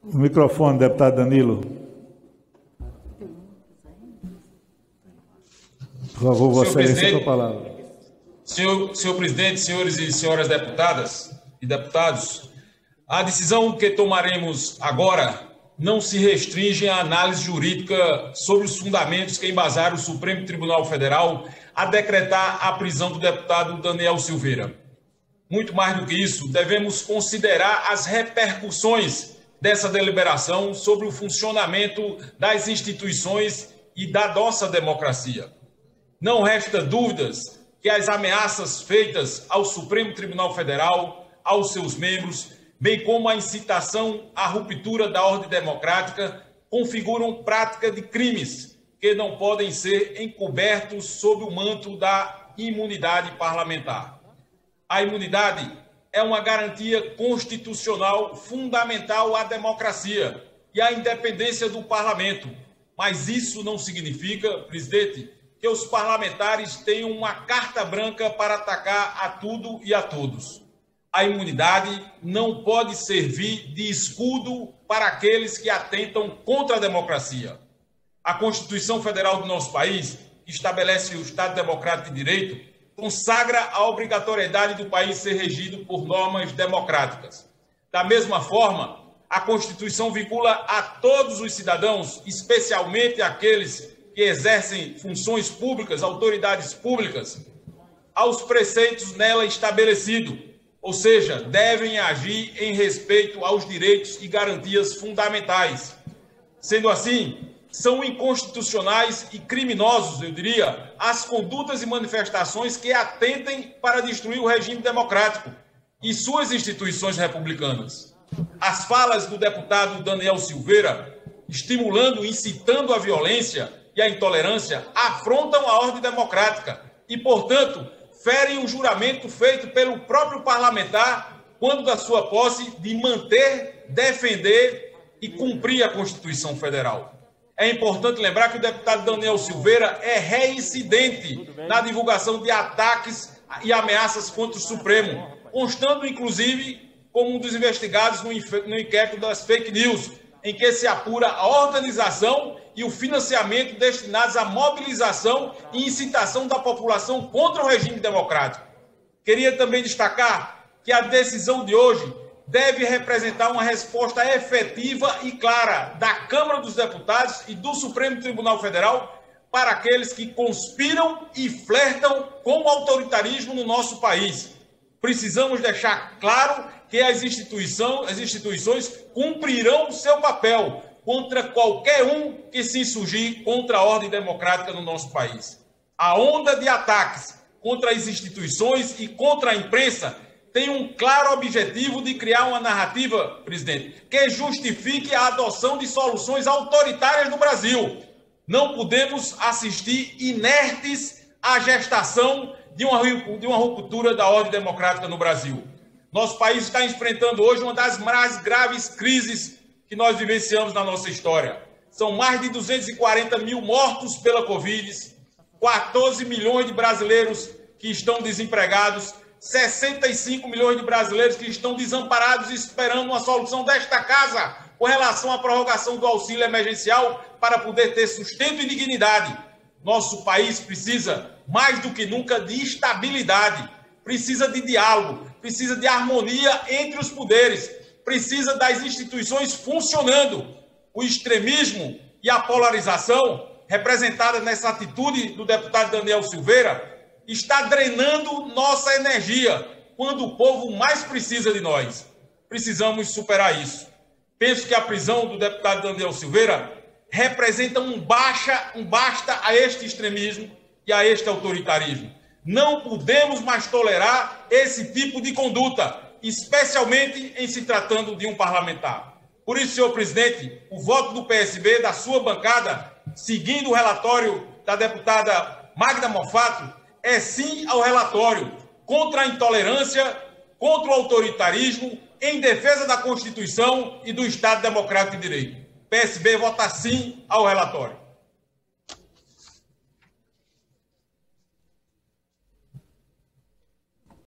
O microfone, deputado Danilo. Por favor, Vossa Excelência, com a palavra. Senhor presidente, senhores e senhoras deputadas e deputados, a decisão que tomaremos agora não se restringe à análise jurídica sobre os fundamentos que embasaram o Supremo Tribunal Federal a decretar a prisão do deputado Daniel Silveira. Muito mais do que isso, devemos considerar as repercussões dessa deliberação sobre o funcionamento das instituições e da nossa democracia. Não resta dúvidas que as ameaças feitas ao Supremo Tribunal Federal, aos seus membros, bem como a incitação à ruptura da ordem democrática, configuram prática de crimes que não podem ser encobertos sob o manto da imunidade parlamentar. A imunidade é uma garantia constitucional fundamental à democracia e à independência do parlamento, mas isso não significa, presidente, que os parlamentares tenham uma carta branca para atacar a tudo e a todos. A imunidade não pode servir de escudo para aqueles que atentam contra a democracia. A Constituição Federal do nosso país, que estabelece o Estado Democrático de Direito, consagra a obrigatoriedade do país ser regido por normas democráticas. Da mesma forma, a Constituição vincula a todos os cidadãos, especialmente aqueles que exercem funções públicas, autoridades públicas, aos preceitos nela estabelecidos, ou seja, devem agir em respeito aos direitos e garantias fundamentais. Sendo assim, são inconstitucionais e criminosos, eu diria, as condutas e manifestações que atentem para destruir o regime democrático e suas instituições republicanas. As falas do deputado Daniel Silveira, estimulando e incitando a violência e a intolerância, afrontam a ordem democrática e, portanto, ferem o juramento feito pelo próprio parlamentar quando da sua posse de manter, defender e cumprir a Constituição Federal. É importante lembrar que o deputado Daniel Silveira é reincidente na divulgação de ataques e ameaças contra o Supremo, constando, inclusive, como um dos investigados no inquérito das fake news, em que se apura a organização e o financiamento destinados à mobilização e incitação da população contra o regime democrático. Queria também destacar que a decisão de hoje deve representar uma resposta efetiva e clara da Câmara dos Deputados e do Supremo Tribunal Federal para aqueles que conspiram e flertam com o autoritarismo no nosso país. Precisamos deixar claro que as instituições cumprirão o seu papel contra qualquer um que se insurgir contra a ordem democrática no nosso país. A onda de ataques contra as instituições e contra a imprensa tem um claro objetivo de criar uma narrativa, presidente, que justifique a adoção de soluções autoritárias no Brasil. Não podemos assistir inertes à gestação de uma ruptura da ordem democrática no Brasil. Nosso país está enfrentando hoje uma das mais graves crises que nós vivenciamos na nossa história. São mais de 240 mil mortos pela Covid, 14 milhões de brasileiros que estão desempregados, 65 milhões de brasileiros que estão desamparados esperando uma solução desta casa com relação à prorrogação do auxílio emergencial para poder ter sustento e dignidade. Nosso país precisa, mais do que nunca, de estabilidade, precisa de diálogo, precisa de harmonia entre os poderes, precisa das instituições funcionando. O extremismo e a polarização, representada nessa atitude do deputado Daniel Silveira, está drenando nossa energia quando o povo mais precisa de nós. Precisamos superar isso. Penso que a prisão do deputado Daniel Silveira representa um basta a este extremismo e a este autoritarismo. Não podemos mais tolerar esse tipo de conduta, especialmente em se tratando de um parlamentar. Por isso, senhor presidente, o voto do PSB, da sua bancada, seguindo o relatório da deputada Magda Mofato, é sim ao relatório contra a intolerância, contra o autoritarismo, em defesa da Constituição e do Estado Democrático de Direito. PSB vota sim ao relatório.